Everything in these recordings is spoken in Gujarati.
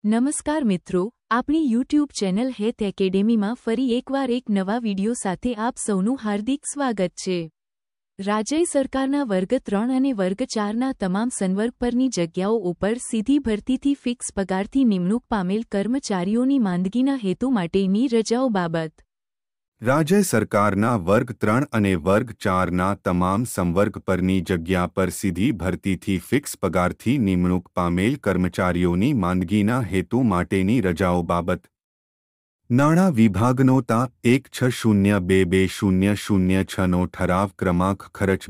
નમસ્કાર મિત્રો, આપણી યુટ્યુબ ચેનલ હેલ્થ એકેડેમીમાં ફરી એકવાર એક નવા વિડિયો સાથે આપ સૌનું હાર્દિક સ્વાગત છે। રાજ્ય સરકારના વર્ગ 3 અને વર્ગ 4ના તમામ સંવર્ગ પરની જગ્યાઓ ઉપર સીધી ભરતીથી ફિક્સ પગારથી નિમણૂક પામેલ કર્મચારીઓની માંદગીના હેતુ માટેની રજાઓ બાબત રાજ્ય સરકારના વર્ગ 3 અને વર્ગ 4ના તમામ સંવર્ગ પરની જગ્યા પર સીધી ભરતીથી ફિક્સ પગારથી નિમણૂક પામેલ કર્મચારીઓની માંદગીના હેતુ માટેની રજાઓ બાબત નાણાં વિભાગનો તા 160220006નો ઠરાવ ક્રમાંક ખરચ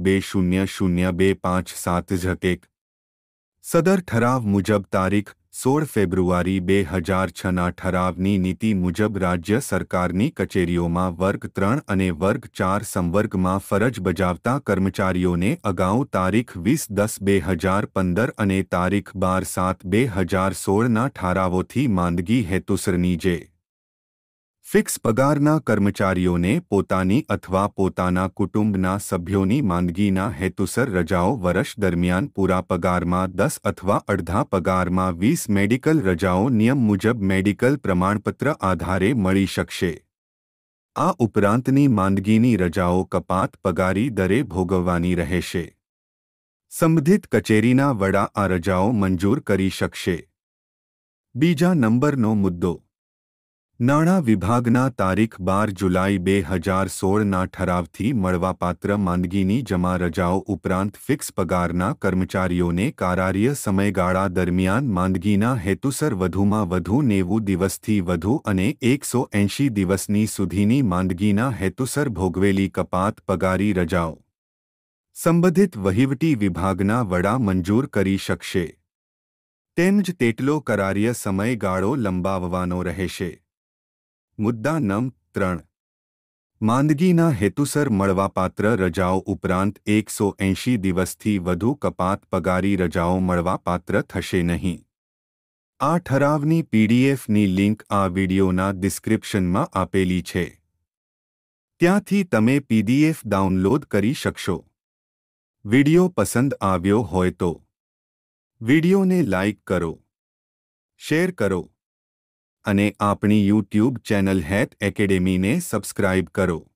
200257 ઝ1 સદર ઠરાવ મુજબ તારીખ 16 ફેબ્રુઆરી 2006ના ઠરાવની નીતિ મુજબ રાજ્ય સરકારની કચેરીઓમાં વર્ગ 3 અને વર્ગ 4 સંવર્ગમાં ફરજ બજાવતા કર્મચારીઓને અગાઉ તારીખ 20/10/2015 અને તારીખ 12/7/2016ના ઠરાવોથી માંદગી હેતુસરની જે ફિક્સ પગારના કર્મચારીઓને પોતાની અથવા પોતાના કુટુંબના સભ્યોની માંદગીના હેતુસર રજાઓ વર્ષ દરમિયાન પૂરા પગારમાં 10 અથવા અડધા પગારમાં 20 મેડિકલ રજાઓ નિયમ મુજબ મેડિકલ પ્રમાણપત્ર આધારે મળી શકશે। આ ઉપરાંતની માંદગીની રજાઓ કપાત પગારી દરે ભોગવવાની રહેશે। સંબંધિત કચેરીના વડા આ રજાઓ મંજૂર કરી શકશે। બીજા નંબરનો મુદ્દો નાણાં વિભાગના તારીખ 12 જુલાઈ 2016ના ઠરાવથી મળવાપાત્ર માંદગીની જમા રજાઓ ઉપરાંત ફિક્સ પગારના કર્મચારીઓને કાર્યાર્ય સમયગાળા દરમિયાન માંદગીના હેતુસર વધુમાં વધુ 90 દિવસથી વધુ અને 180 દિવસની સુધીની માંદગીના હેતુસર ભોગવેલી કપાત પગારી રજાઓ સંબંધિત વહીવટી વિભાગના વડા મંજૂર કરી શકશે। તેમજ તેટલો કાર્યાર્ય સમયગાળો લંબાવવાનો રહેશે। મુદ્દા નં. 3 માંદગીના હેતુસર મળવાપાત્ર રજાઓ ઉપરાંત 180 દિવસથી વધુ કપાત પગારી રજાઓ મળવાપાત્ર થશે નહીં। આ ઠરાવની પીડીએફની લિંક આ વિડિયોના ડિસ્ક્રિપ્શનમાં આપેલી છે, ત્યાંથી તમે પીડીએફ ડાઉનલોડ કરી શકશો। વિડિયો પસંદ આવ્યો હોય તો વિડિયોને લાઇક કરો, શેર કરો અને આપણી યુટ્યુબ ચેનલ હેલ્થ એકેડેમીને સબસ્ક્રાઇબ કરો।